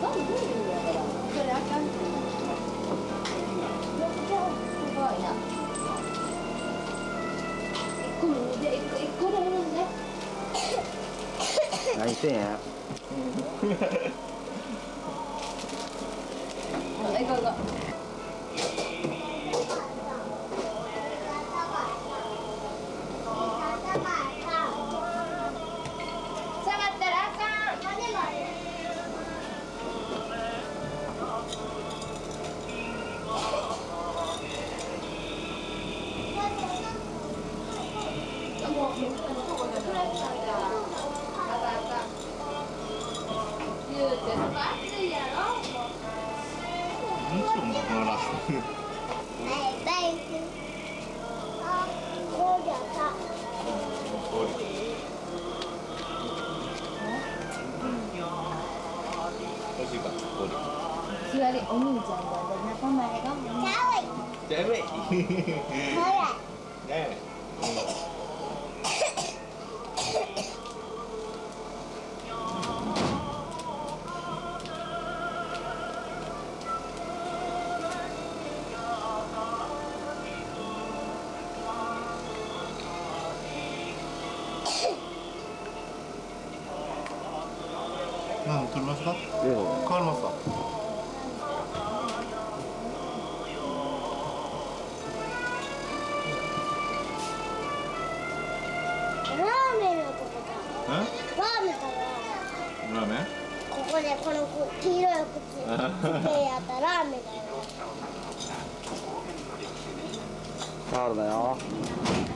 何してんや。 行こう行こう。下がったらあかん。言うてそこ暑いやろ。 もちろん僕のラスト。美味しいか、氷。 座りお兄ちゃんが仲間がもう。 じゃあ、やべえ。ねえ。取りますか？変わりますか？ ラーメンのとこだ。ラーメンかな。 ラーメン？ ここでこの黄色い口でやったラーメンだよ。 ファウルだよ。